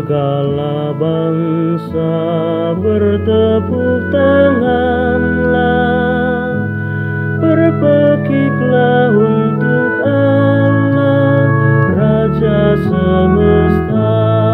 Segala bangsa bertepuk tanganlah, berpekiklah untuk Allah, Raja semesta.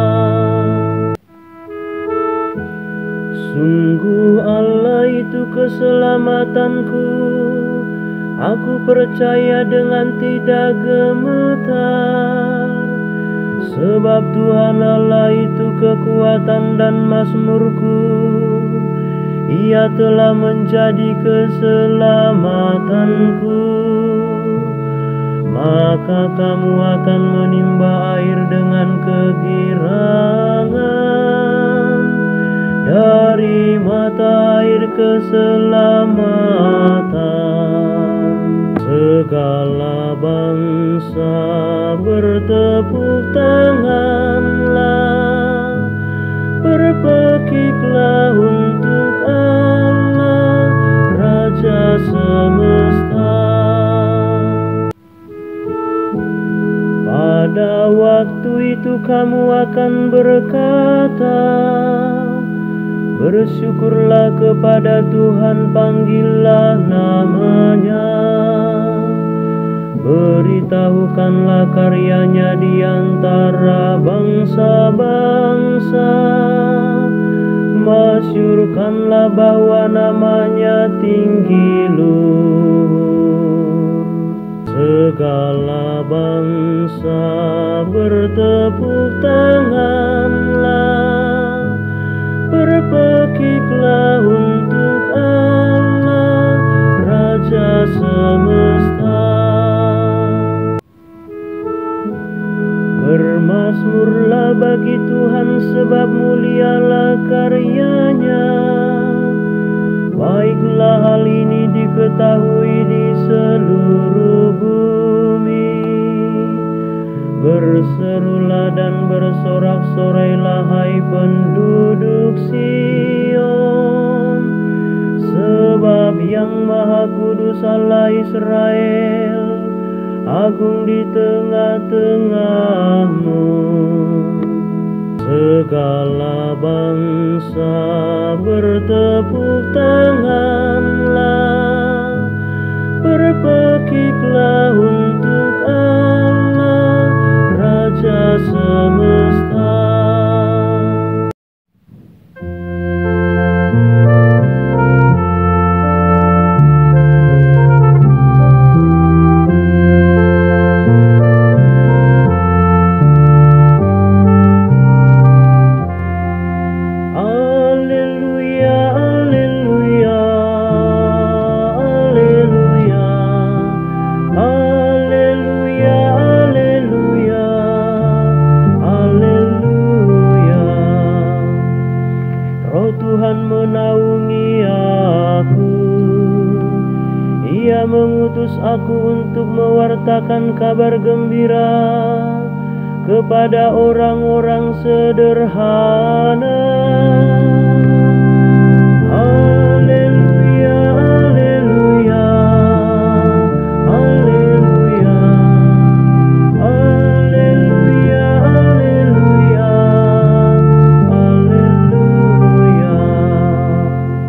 Sungguh Allah itu keselamatanku, aku percaya dengan tidak gemetar. Sebab Tuhan Allah itu kekuatan dan mazmurku, Ia telah menjadi keselamatanku. Maka kamu akan menimba air dengan kegirangan dari mata air keselamatan. Segala bangsa bertepuk tanganlah, berpekiklah untuk Allah, Raja semesta. Pada waktu itu kamu akan berkata, bersyukurlah kepada Tuhan, panggillah namanya. Beritahukanlah karyanya di antara bangsa-bangsa. Masyurkanlah bahwa namanya tinggi luhur. Segala bangsa bertepuk tanganlah, berpekiklah untuk Allah, Raja semesta. Bermazmurlah bagi Tuhan, sebab mulialah karyanya. Baiklah hal ini diketahui di seluruh bumi. Berserulah dan bersorak-sorailah, hai penduduk Sion. Sebab Yang Maha Kudus Allah Israel agung di tengah-tengahmu. Segala bangsa bertepuk tanganlah, berpekiklah untuk Allah, Raja semesta. Mengutus aku untuk mewartakan kabar gembira kepada orang-orang sederhana.